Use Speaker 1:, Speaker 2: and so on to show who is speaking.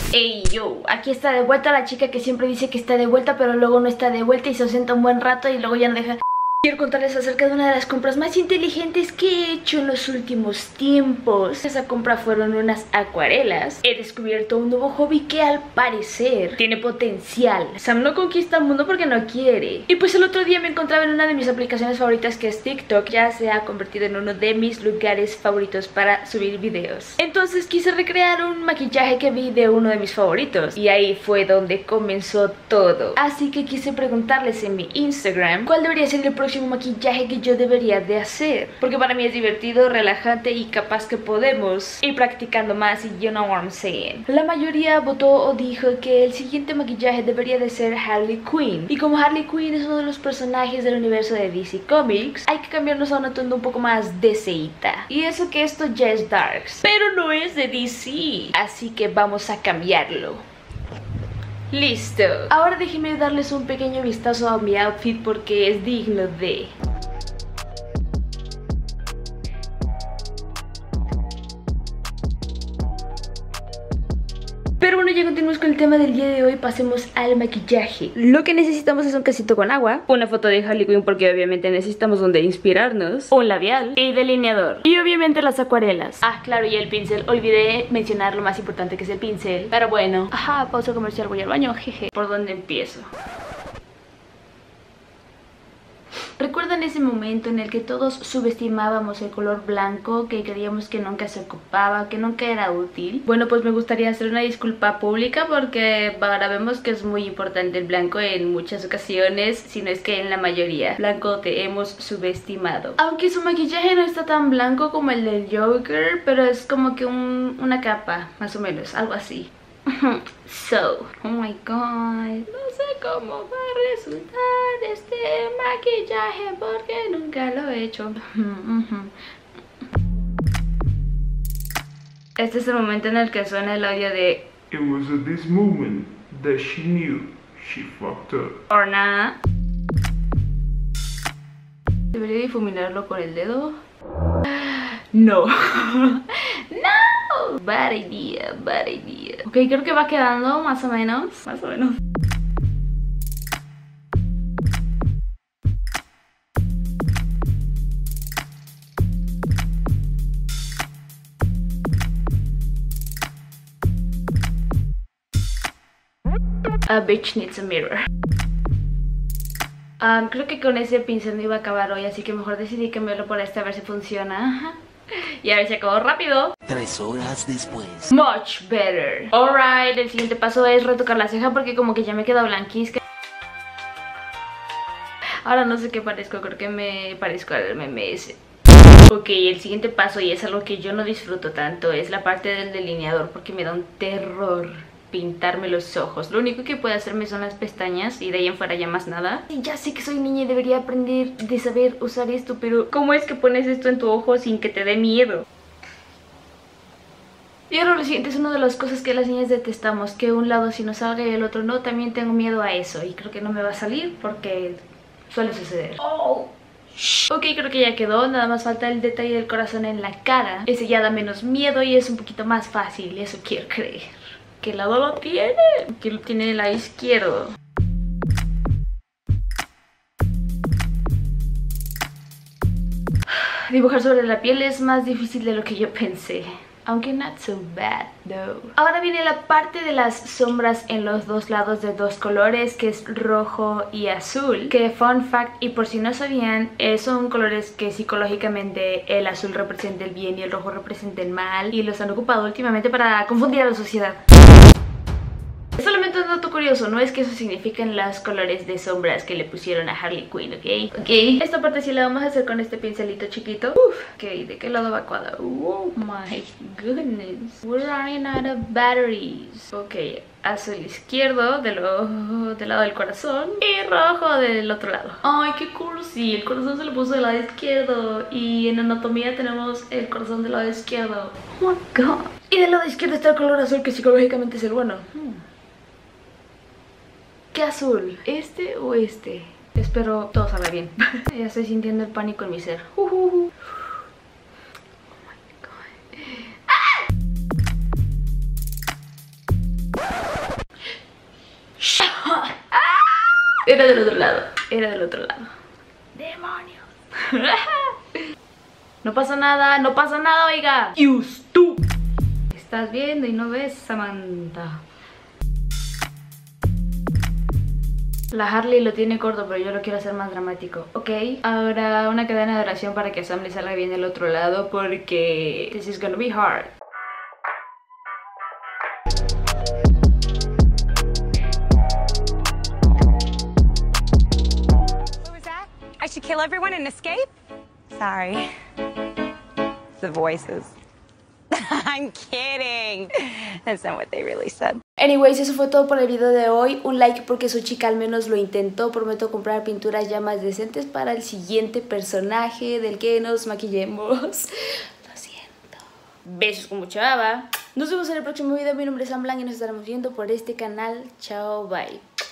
Speaker 1: Ey yo, aquí está de vuelta la chica que siempre dice que está de vuelta pero luego no está de vuelta y se ausenta un buen rato y luego ya no deja. Quiero contarles acerca de una de las compras más inteligentes que he hecho en los últimos tiempos. Esa compra fueron unas acuarelas. He descubierto un nuevo hobby que al parecer tiene potencial. Sam no conquista el mundo porque no quiere. Y pues el otro día me encontraba en una de mis aplicaciones favoritas, que es TikTok. Ya se ha convertido en uno de mis lugares favoritos para subir videos. Entonces quise recrear un maquillaje que vi de uno de mis favoritos y ahí fue donde comenzó todo. Así que quise preguntarles en mi Instagram cuál debería ser el próximo maquillaje que yo debería de hacer, porque para mí es divertido, relajante y capaz que podemos ir practicando más y you know what I'm saying. La mayoría votó o dijo que el siguiente maquillaje debería de ser Harley Quinn, y como Harley Quinn es uno de los personajes del universo de DC Comics, hay que cambiarnos a un atuendo un poco más DCita. Y eso que esto ya es Darks, pero no es de DC, así que vamos a cambiarlo. Listo. Ahora déjenme darles un pequeño vistazo a mi outfit porque es digno de... Pero bueno, ya continuamos con el tema del día de hoy. Pasemos al maquillaje. Lo que necesitamos es un casito con agua, una foto de Harley Quinn porque obviamente necesitamos donde inspirarnos, un labial y delineador, y obviamente las acuarelas. Ah, claro, y el pincel. Olvidé mencionar lo más importante, que es el pincel. Pero bueno, ajá, pausa comercial, voy al baño, jeje. ¿Por dónde empiezo? ¿Recuerdan ese momento en el que todos subestimábamos el color blanco, que creíamos que nunca se ocupaba, que nunca era útil? Bueno, pues me gustaría hacer una disculpa pública porque ahora vemos que es muy importante el blanco en muchas ocasiones, si no es que en la mayoría. Blanco te hemos subestimado. Aunque su maquillaje no está tan blanco como el del Joker, pero es como que una capa, más o menos, algo así. So, oh my god, no sé cómo va a resultar este maquillaje porque nunca lo he hecho. Este es el momento en el que suena el audio de
Speaker 2: It was at this moment that she knew she fucked up.
Speaker 1: or nada. ¿Debería difuminarlo con el dedo? No. No. Bad idea, bad idea. Ok, creo que va quedando más o menos. Más o menos. A bitch needs a mirror. Creo que con ese pincel no iba a acabar hoy, así que mejor decidí cambiarlo por este a ver si funciona. Y a ver si acabó rápido.
Speaker 3: 3 horas después.
Speaker 1: Much better. Alright, el siguiente paso es retocar la ceja porque como que ya me queda blanquisca. Ahora no sé qué parezco, creo que me parezco al meme ese. Ok, el siguiente paso, y es algo que yo no disfruto tanto, es la parte del delineador porque me da un terror pintarme los ojos. Lo único que puede hacerme son las pestañas y de ahí en fuera ya más nada. Y ya sé que soy niña y debería aprender de saber usar esto, pero ¿cómo es que pones esto en tu ojo sin que te dé miedo? Y ahora lo siguiente es una de las cosas que las niñas detestamos, que un lado si nos salga y el otro no. También tengo miedo a eso y creo que no me va a salir porque suele suceder. Ok, creo que ya quedó, nada más falta el detalle del corazón en la cara. Ese ya da menos miedo y es un poquito más fácil, eso quiero creer. ¿Qué lado lo tiene? Que lo tiene el lado izquierdo. Dibujar sobre la piel es más difícil de lo que yo pensé, aunque not so bad though. Ahora viene la parte de las sombras en los dos lados de dos colores, que es rojo y azul. Que fun fact, y por si no sabían, son colores que psicológicamente el azul representa el bien y el rojo representa el mal, y los han ocupado últimamente para confundir a la sociedad. Es solamente un dato curioso, no es que eso signifiquen los colores de sombras que le pusieron a Harley Quinn, ¿ok? Ok, esta parte sí la vamos a hacer con este pincelito chiquito. Ok, ¿de qué lado va cada? Oh my goodness, we're running out of batteries. Ok, azul izquierdo del lado del corazón y rojo del otro lado. Ay, qué cursi, el corazón se lo puso del lado izquierdo y en anatomía tenemos el corazón del lado izquierdo. Oh my god. Y del lado izquierdo está el color azul, que psicológicamente es el bueno. ¿Qué azul? ¿Este o este? Espero todo salga bien. Ya estoy sintiendo el pánico en mi ser. Oh my god. ¡Ah! Era del otro lado. Era del otro lado. ¡Demonios! No pasa nada, oiga. ¡Tú! Estás viendo y no ves, Samantha. La Harley lo tiene corto, pero yo lo quiero hacer más dramático. Ok, ahora una cadena de oración para que a Sam le salga bien el otro lado, porque this is gonna be hard.
Speaker 4: What was that? I should kill everyone and escape? Sorry. The voices. I'm kidding. That's not what they really said.
Speaker 1: Anyways, eso fue todo por el video de hoy. Un like porque su chica al menos lo intentó. Prometo comprar pinturas ya más decentes para el siguiente personaje del que nos maquillemos. Lo siento. Besos con mucha baba. Nos vemos en el próximo video. Mi nombre es Sam Blanc y nos estaremos viendo por este canal. Chao, bye.